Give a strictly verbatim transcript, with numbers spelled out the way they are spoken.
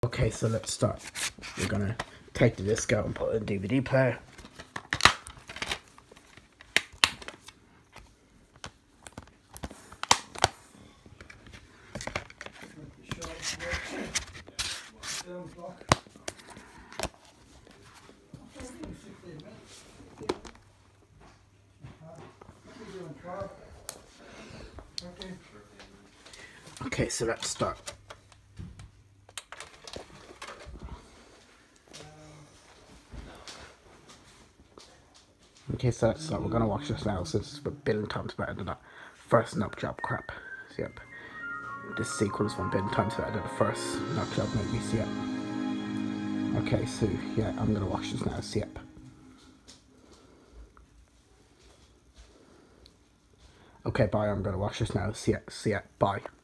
Okay, so let's start. We're gonna take the disc out and put it in D V D player. Okay, so let's start. Okay, so let's start. We're gonna watch this now since it's a billion times better than that first knock job crap. So, yep. This sequel is one billion times better than the first knock job movie, so yep. Okay, so yeah, I'm gonna watch this now, so yep. Okay, bye, I'm gonna watch this now, see ya, see ya, bye.